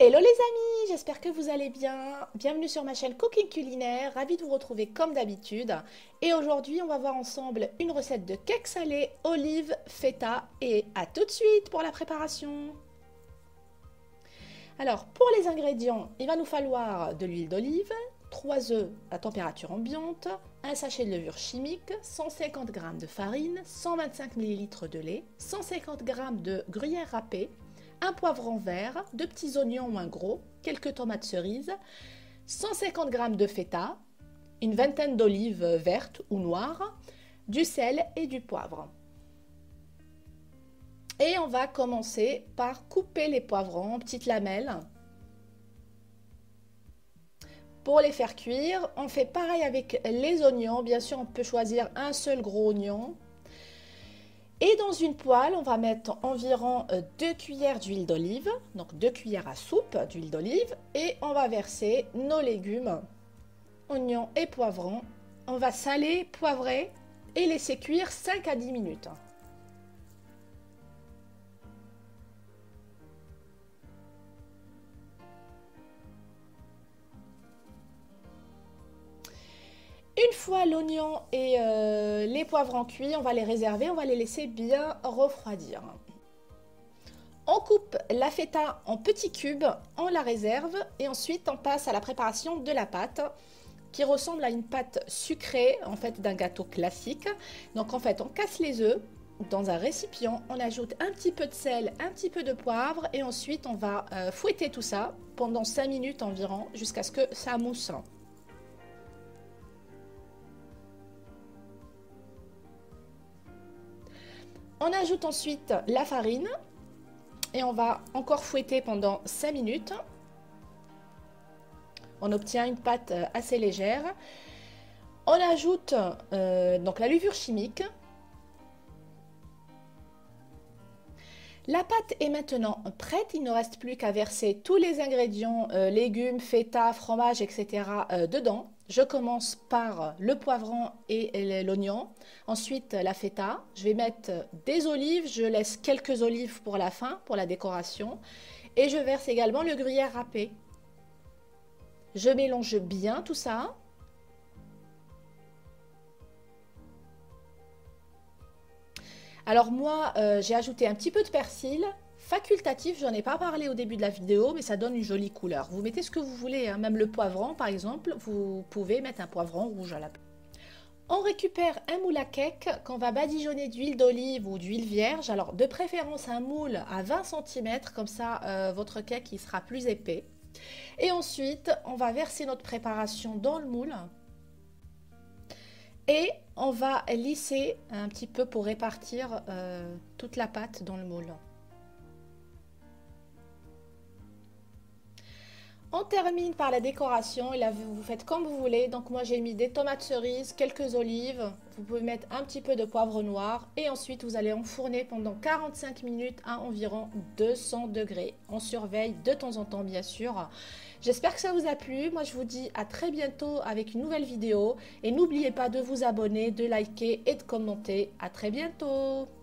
Hello les amis, j'espère que vous allez bien. Bienvenue sur ma chaîne Cooking Culinaire, ravie de vous retrouver comme d'habitude. Et aujourd'hui, on va voir ensemble une recette de cake salé, olive, feta. Et à tout de suite pour la préparation. Alors, pour les ingrédients, il va nous falloir de l'huile d'olive, 3 œufs à température ambiante, un sachet de levure chimique, 150 g de farine, 125 ml de lait, 150 g de gruyère râpée, un poivron vert, 2 petits oignons ou un gros, quelques tomates cerises, 150 g de feta, une vingtaine d'olives vertes ou noires, du sel et du poivre. Et on va commencer par couper les poivrons en petites lamelles. Pour les faire cuire, on fait pareil avec les oignons. Bien sûr, on peut choisir un seul gros oignon. Et dans une poêle, on va mettre environ 2 cuillères d'huile d'olive, donc 2 cuillères à soupe d'huile d'olive, et on va verser nos légumes, oignons et poivrons. On va saler, poivrer et laisser cuire 5 à 10 minutes. Une fois l'oignon et les poivrons cuits, on va les réserver, on va les laisser bien refroidir. On coupe la feta en petits cubes, on la réserve et ensuite on passe à la préparation de la pâte qui ressemble à une pâte sucrée en fait d'un gâteau classique. Donc en fait on casse les œufs dans un récipient, on ajoute un petit peu de sel, un petit peu de poivre et ensuite on va fouetter tout ça pendant 5 minutes environ jusqu'à ce que ça mousse. On ajoute ensuite la farine et on va encore fouetter pendant 5 minutes. On obtient une pâte assez légère. On ajoute donc la levure chimique. La pâte est maintenant prête, il ne reste plus qu'à verser tous les ingrédients, légumes, feta, fromage, etc. Dedans. Je commence par le poivron et l'oignon, ensuite la feta. Je vais mettre des olives, je laisse quelques olives pour la fin, pour la décoration. Et je verse également le gruyère râpé. Je mélange bien tout ça. Alors moi, j'ai ajouté un petit peu de persil, facultatif, j'en ai pas parlé au début de la vidéo, mais ça donne une jolie couleur. Vous mettez ce que vous voulez, hein, même le poivron par exemple, vous pouvez mettre un poivron rouge à la place. On récupère un moule à cake qu'on va badigeonner d'huile d'olive ou d'huile vierge, alors de préférence un moule à 20 cm, comme ça votre cake il sera plus épais. Et ensuite, on va verser notre préparation dans le moule. Et on va lisser un petit peu pour répartir toute la pâte dans le moule. On termine par la décoration et là vous faites comme vous voulez. Donc moi j'ai mis des tomates cerises, quelques olives. Vous pouvez mettre un petit peu de poivre noir et ensuite vous allez enfourner pendant 45 minutes à environ 200 degrés. On surveille de temps en temps bien sûr. J'espère que ça vous a plu. Moi je vous dis à très bientôt avec une nouvelle vidéo et n'oubliez pas de vous abonner, de liker et de commenter. À très bientôt.